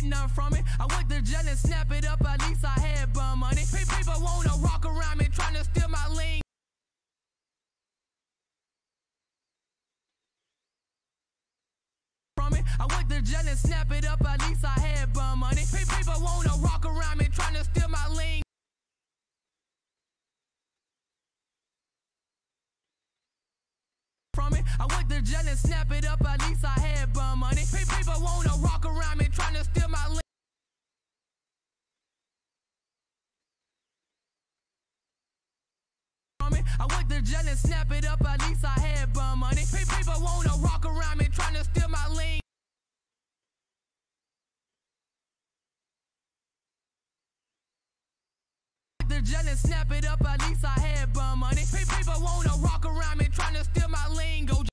nothing from it. I went to jail and snap it up, at least I had bum money. People wanna rock around me, trying to steal my lean. I went to jail and snap it up, at least I had bum money. People wanna rock around me, trying to steal my lean. I went to jail and snap it up, at least I had bum money. People wanna rock around me, trying to steal my lean. I went to jail and snap it up, at least I had bum money. People wanna rock around me, trying to steal my lean. The jail and snap it up, at least I had bum money. People wanna rock around me, trying to steal my lingo.